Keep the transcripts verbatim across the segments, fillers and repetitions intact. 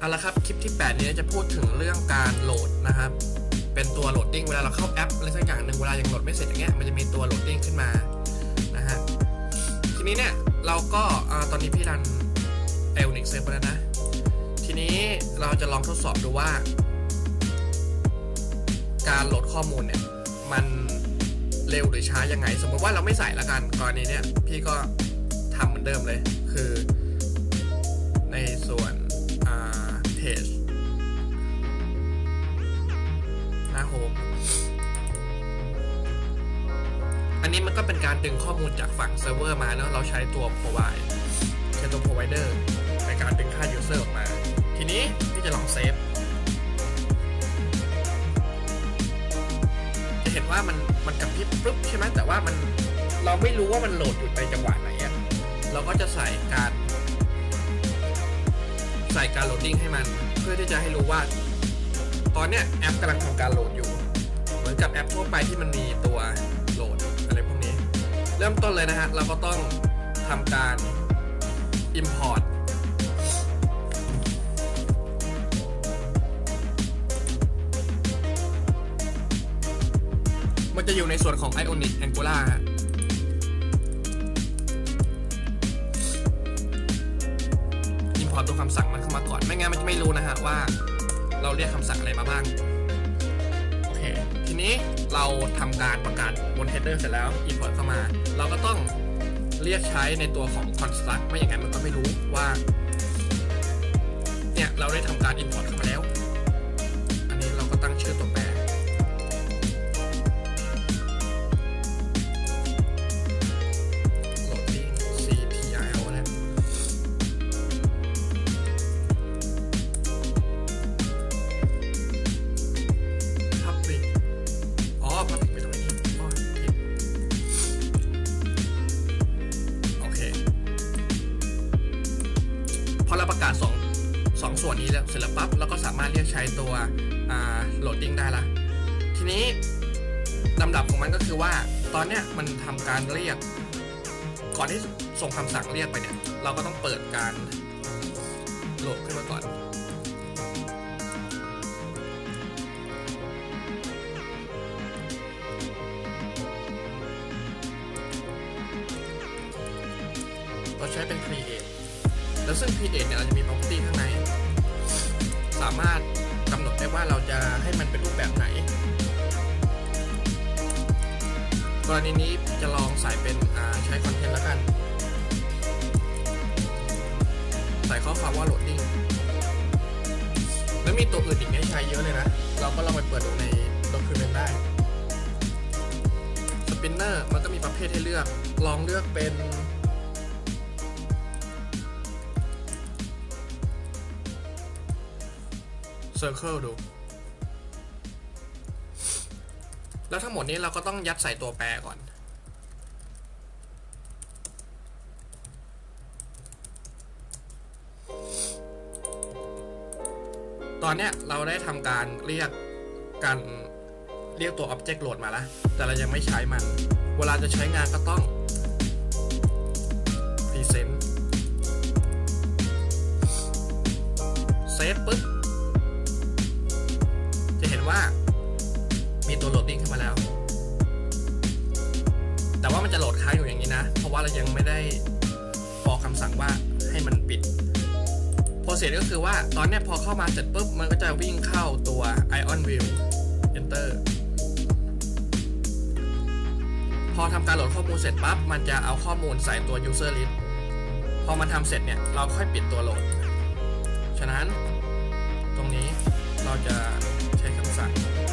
เอาละครับคลิปที่แปดนี้จะพูดถึงเรื่องการโหลดนะครับเป็นตัวโหลดดิ้งเวลาเราเข้าแอปอะไรสักอย่างหนึ่งเวลายังโหลดไม่เสร็จอย่างเงี้ยมันจะมีตัวโหลดดิ้งขึ้นมานะฮะทีนี้เนี่ยเราก็ตอนนี้พี่รัน ไอ โอ นิกส์ เซฟไปแล้วนะทีนี้เราจะลองทดสอบดูว่าการโหลดข้อมูลเนี่ยมันเร็วหรือช้ายังไงสมมติว่าเราไม่ใส่ละกันกรณีเนี้ยพี่ก็ทำเหมือนเดิมเลยคือในส่วนเพจหน้าโฮมอันนี้มันก็เป็นการดึงข้อมูลจากฝั่งเซิร์ฟเวอร์มาแล้วเราใช้ตัว provide ใช้ตัว provider ในการดึงค่า user ออกมาทีนี้พี่จะลองเซฟจะเห็นว่ามันมันกระพริบปุ๊บใช่ไหมแต่ว่ามันเราไม่รู้ว่ามันโหลดอยู่ในจังหวะไหนอ่ะเราก็จะใส่การใส่การโหลดดิ้งให้มันเพื่อที่จะให้รู้ว่าตอนเนี้ยแอปกำลังทำการโหลดอยู่เหมือนกับแอปทั่วไปที่มันมีตัวโหลดอะไรพวกนี้เริ่มต้นเลยนะฮะเราก็ต้องทำการ import มันจะอยู่ในส่วนของ Ionic Angular ฮะตัวคำสั่งมันเข้ามาก่อนไม่งั้นมันจะไม่รู้นะฮะว่าเราเรียกคำสั่งอะไรมาบ้างโอเคทีนี้เราทำการประกาศบน header เสร็จแล้ว import เข้ามาเราก็ต้องเรียกใช้ในตัวของ construct ไม่อย่างนั้นมันก็ไม่รู้ว่าเนี่ยเราได้ทำการ import เข้ามาแล้วอันนี้เราก็ตั้งชื่อตัวแปรประกาศสองสองส่วนนี้แล้วเสร็จแล้วปั๊บเราก็สามารถเรียกใช้ตัวโหลดดิ้งได้ละทีนี้ลำดับของมันก็คือว่าตอนเนี้ยมันทำการเรียกก่อนที่ส่งคำสั่งเรียกไปเนี่ยเราก็ต้องเปิดการโหลดขึ้นมาก่อนเราใช้เป็น createแล้วซึ่ง create เนี่ยเราจะมี property ข้างในสามารถกำหนดได้ว่าเราจะให้มันเป็นรูปแบบไหนกรณีนี้จะลองใส่เป็นใช้ content แล้วกันใส่ข้อความว่า loading แล้วมีตัวอื่นอีกให้ใช้เยอะเลยนะเราก็ลองไปเปิดดูใน document ได้ spinner มันก็มีประเภทให้เลือกลองเลือกเป็นCircle ดูแล้วทั้งหมดนี้เราก็ต้องยัดใส่ตัวแปรก่อนตอนเนี้ยเราได้ทำการเรียกการเรียกตัว Object Load มาแล้วแต่เรายังไม่ใช้มันเวลาจะใช้งานก็ต้อง Present Save ปึ๊บว่ามีตัวโหลดดิ้งขึ้นมาแล้วแต่ว่ามันจะโหลดค้างอยู่อย่างนี้นะเพราะว่าเรายังไม่ได้บอกคำสั่งว่าให้มันปิดโปรเซสก็คือว่าตอนนี้พอเข้ามาเสร็จปุ๊บมันก็จะวิ่งเข้าตัว Ion View Enter พอทำการโหลดข้อมูลเสร็จปั๊บมันจะเอาข้อมูลใส่ตัว User List พอมันทำเสร็จเนี่ยเราค่อยปิดตัวโหลดฉะนั้นตรงนี้เราจะสั่ง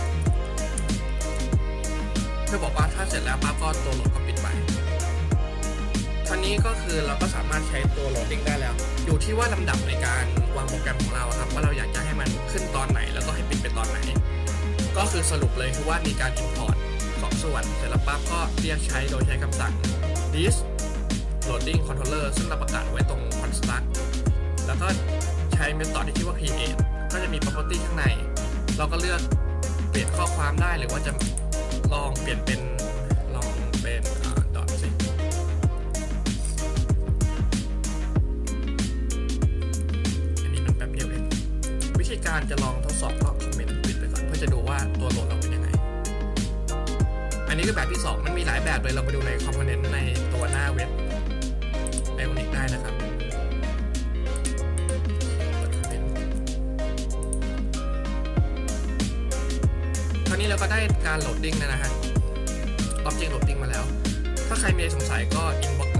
เพื่อบอกว่าถ้าเสร็จแล้วปั๊บก็ตัวโหลดก็ปิดไปท่านี้ก็คือเราก็สามารถใช้ตัวโหลดดิ้งได้แล้วอยู่ที่ว่าลำดับในการวางโปรแกรมของเราครับว่าเราอยากจะให้มันขึ้นตอนไหนแล้วก็ให้ปิดไปตอนไหนก็คือสรุปเลยคือว่ามีการ import สองส่วนเสร็จแล้วปั๊บก็เรียกใช้โดยใช้คำสั่ง this loading controller ซึ่งเราประกาศไว้ตรง construct แล้วก็ใช้ method ที่ชื่อว่า create ก็จะมี property ข้างในเราก็เลือกเปลี่ยนข้อความได้หรือว่าจะลองเปลี่ยนเป็นลองเป็นดอทสิอันนี้มันแป๊บเดียวเองธีการจะลองทดสอบก็คอมเมนต์ปิดไปก่อนเพื่อจะดูว่าตัวโหลดเราเป็นยังไงอันนี้ก็แบบที่สองมันมีหลายแบบเลยเราไปดูในคอมโพเนนต์ในตัวหน้าเว็บไอโอนิกได้นะครับคราวนี้เราก็ได้การโหลดดิ้งแล้วนะฮะ Object Loading มาแล้วถ้าใครมีสงสัยก็ inbox